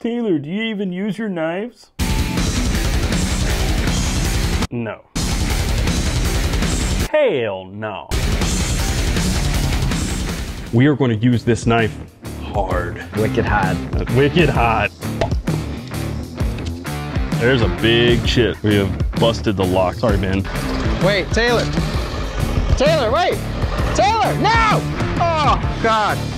Taylor, do you even use your knives? No. Hell no. We are going to use this knife hard. Wicked hot. Wicked hot. There's a big chip. We have busted the lock. Sorry, man. Wait, Taylor. Taylor, wait. Taylor, no! Oh, God.